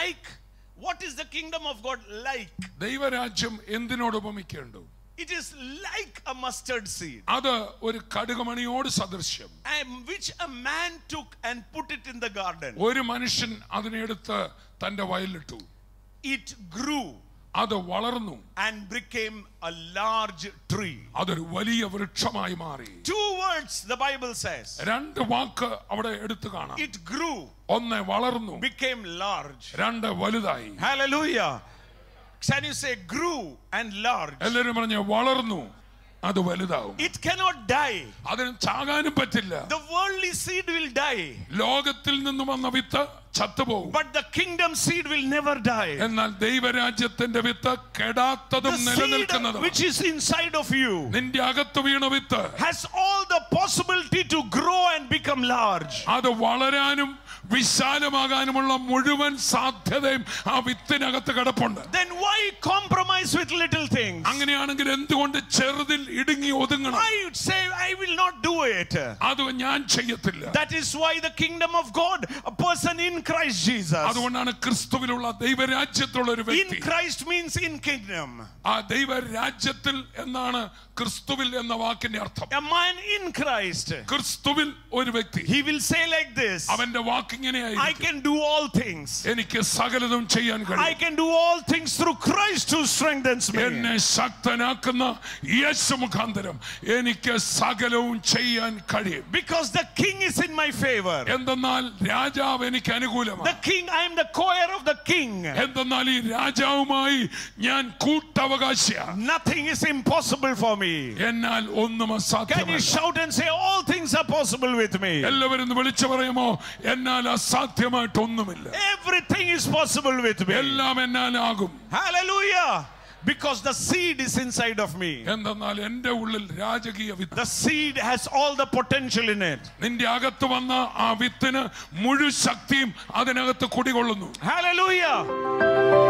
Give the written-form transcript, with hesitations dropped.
like, what is the kingdom of God like? ദൈവരാജ്യം എന്തിനോട് ഉപമിക്കേണ്ടു? It is like a mustard seed, അത് ഒരു കടുകുമണിയോട് സദൃശ്യം. which a man took and put it in the garden. ഒരു മനുഷ്യൻ അതിനെ എടുത്ത് തന്റെ വയലിലിട്ടു. It grew അത് വളർന്നു and became a large tree. അതൊരു വലിയ വൃക്ഷമായി മാറി. 2 words the Bible says. രണ്ട് വാക്ക് അവിടെ എടുത്തു കാണാം. It grew, ഒന്ന് വളർന്നു, became large. രണ്ട് വലുതായി. Hallelujah. Can you say grew and large? എല്ലാവരും പറഞ്ഞ വളർന്നു, അത് വലുതാവും. It cannot die. അതിന് ചാകാനും പറ്റില്ല. The worldly seed will die, ലോകത്തിൽ നിന്നും വന്ന വിത്ത് ചത്തുപോകും. but the kingdom seed will never die. എന്നാൽ ദൈവരാജ്യത്തിന്റെ വിത്ത് കെടാത്തതും The seed നിലനിൽക്കുന്നതും which is inside of you നിന്റെ അകത്ത് വീണ വിത്ത് has all the possibility to grow and become large. അത് വളരാനും വിശാലമാകാനുമുള്ള മുഴുവൻ സാധ്യതയും ആ വിത്തിനകത്ത് കിടപ്പുണ്ട്. Then why compromise with little things? അങ്ങനെയാണെങ്കിൽ എന്തുകൊണ്ട് ചെറുതിൽ ഇടുങ്ങി ഒതുങ്ങണം? I would say I will not do it. അത് ഞാൻ ചെയ്യത്തില്ല. That is why the kingdom of God, a person in Christ Jesus. അതുകൊണ്ടാണ് ക്രിസ്തുവിലുള്ള ദൈവരാജ്യത്തിലുള്ള ഒരു In വ്യക്തി. Christ means in kingdom. ആ ദൈവരാജ്യത്തിൽ എന്നാണ് ക്രിസ്തുവിൽ എന്ന വാക്കിന്റെ അർത്ഥം. A man in Christ, ക്രിസ്തുവിൽ ഒരു വ്യക്തി, he will say like this: അവന്റെ വാക്ക് I ഇങ്ങനെയായിരിക്കും, can do all things. എനിക്ക് സകലതും ചെയ്യാൻ I കഴിയും. can do all things through Christ who strengthens me. എന്നെ ശക്തനാക്കുന്ന യേശു മുഖാന്തരം എനിക്ക് സകലവും ചെയ്യാൻ കഴിയും. Because the king is in my favor. എന്തെന്നാൽ രാജാവ് എനിക്ക് The അനുകൂലമാണ്. king, I am the co-heir of the king. എന്തെന്നാൽ ഈ രാജാവുമായി ഞാൻ കൂട്ടവകാശിയാണ്. Nothing is impossible for me. എന്നാൽ ഒന്നും Can you അസാധ്യമല്ല. shout and say all things are possible with me? എല്ലാവരും ഒന്ന് വിളിച്ചു പറയുമോ? എന്നാൽ അസാധ്യമായിട്ടൊന്നുമില്ല. Everything is possible with me. എല്ലാം എന്നാലാകും. Hallelujah. Because the seed is inside of me. എന്തെന്നാൽ എന്റെ ഉള്ളിൽ രാജകീയ വിത്ത്, The seed has all the potential in it. നിന്റെ അകത്ത് വന്ന ആ വിത്തിന് മുഴു ശക്തിയും അതിനകത്ത് കുടികൊള്ളുന്നു. Hallelujah.